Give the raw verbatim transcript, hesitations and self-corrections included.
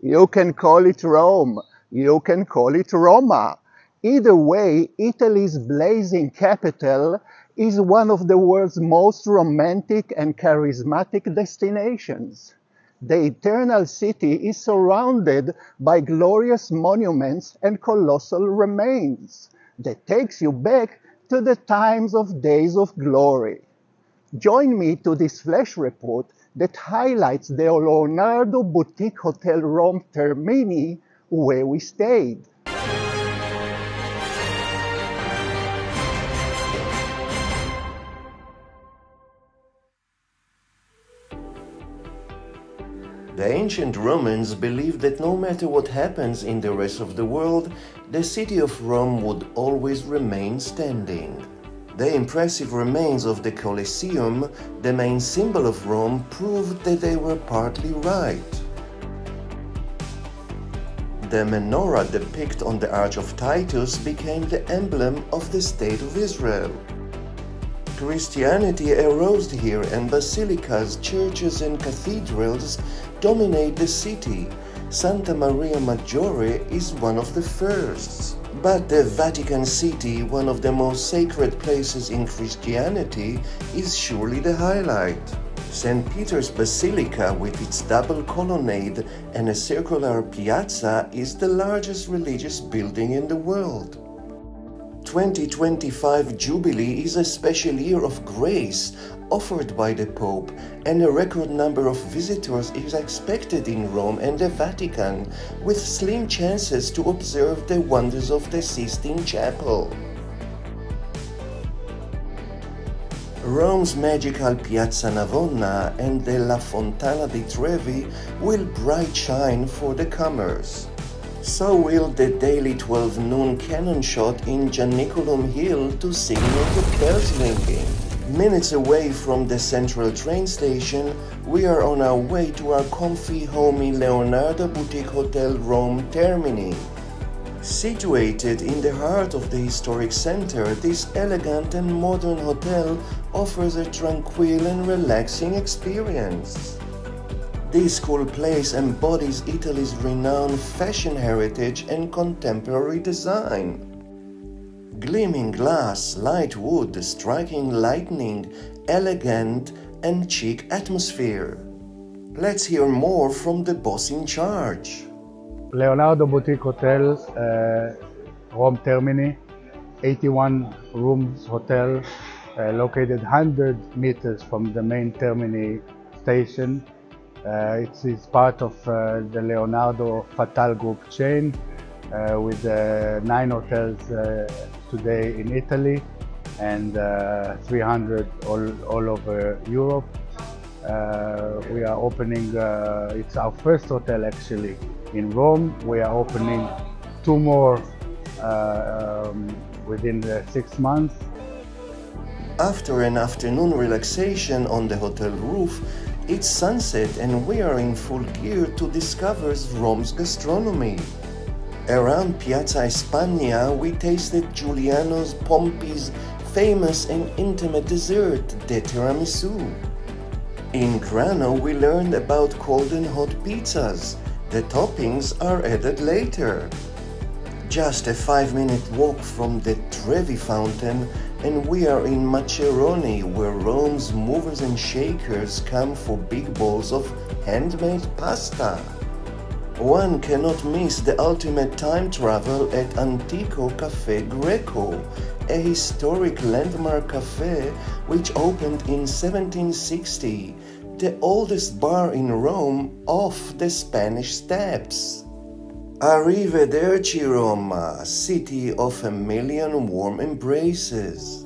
You can call it Rome. You can call it Roma. Either way, Italy's blazing capital is one of the world's most romantic and charismatic destinations. The Eternal City is surrounded by glorious monuments and colossal remains that takes you back to the times of days of glory. Join me to this flash report that highlights the Leonardo Boutique Hotel Rome Termini, where we stayed. The ancient Romans believed that no matter what happens in the rest of the world, the city of Rome would always remain standing. The impressive remains of the Colosseum, the main symbol of Rome, proved that they were partly right. The menorah depicted on the Arch of Titus became the emblem of the State of Israel. Christianity arose here, and basilicas, churches and cathedrals dominate the city. Santa Maria Maggiore is one of the first. But the Vatican City, one of the most sacred places in Christianity, is surely the highlight. Saint Peter's Basilica, with its double colonnade and a circular piazza, is the largest religious building in the world. twenty twenty-five Jubilee is a special year of grace offered by the Pope, and a record number of visitors is expected in Rome and the Vatican, with slim chances to observe the wonders of the Sistine Chapel. Rome's magical Piazza Navona and the La Fontana di Trevi will bright shine for the comers. So will the daily twelve noon cannon shot in Janiculum Hill to signal the bells ringing. Minutes away from the central train station, we are on our way to our comfy, homey Leonardo Boutique Hotel Rome Termini. Situated in the heart of the historic center, this elegant and modern hotel offers a tranquil and relaxing experience. This cool place embodies Italy's renowned fashion heritage and contemporary design. Gleaming glass, light wood, striking lighting, elegant and chic atmosphere. Let's hear more from the boss in charge. Leonardo Boutique Hotel, uh, Rome Termini, eighty-one rooms hotel, uh, located one hundred meters from the main Termini station. Uh, it is part of uh, the Leonardo Fatal Group chain, uh, with uh, nine hotels uh, today in Italy and uh, three hundred all, all over Europe. Uh, we are opening, uh, it's our first hotel actually in Rome. We are opening two more uh, um, within the six months. After an afternoon relaxation on the hotel roof, it's sunset and we are in full gear to discover Rome's gastronomy. Around Piazza España, we tasted Giuliano Pompi's famous and intimate dessert, the tiramisu. In Grano, we learned about cold and hot pizzas. The toppings are added later. Just a five-minute walk from the Trevi Fountain and we are in Maceroni, where Rome's movers and shakers come for big bowls of handmade pasta. One cannot miss the ultimate time travel at Antico Caffè Greco, a historic landmark cafe which opened in seventeen sixty, the oldest bar in Rome off the Spanish Steps. Arrivederci Roma, city of a million warm embraces.